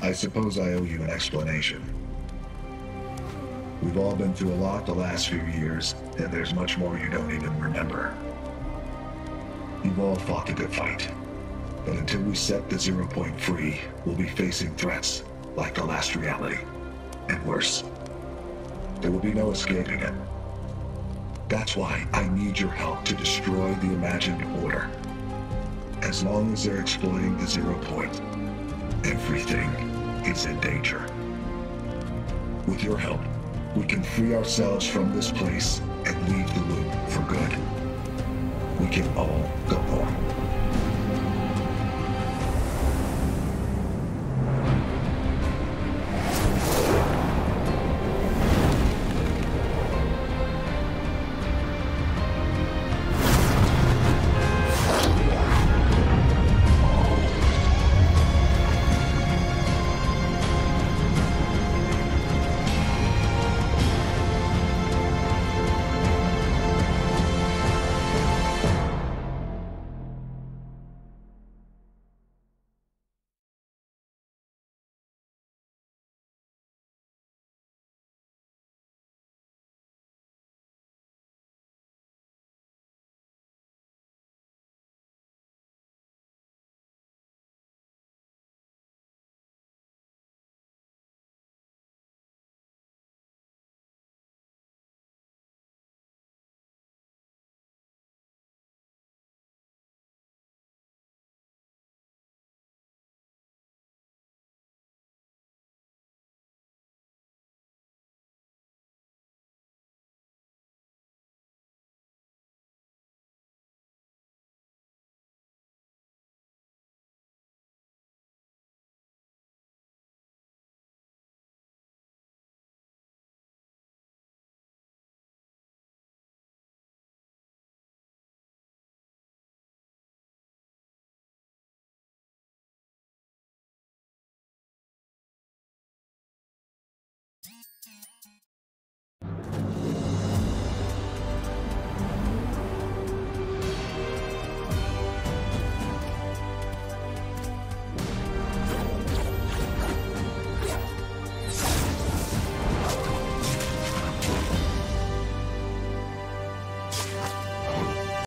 I suppose I owe you an explanation. We've all been through a lot the last few years, and there's much more you don't even remember. You've all fought the good fight, but until we set the 0 point free, we'll be facing threats like the last reality, and worse. There will be no escaping it. That's why I need your help to destroy the imagined order. As long as they're exploiting the 0 point, everything is in danger. With your help, we can free ourselves from this place and leave the loop for good. We can all go home.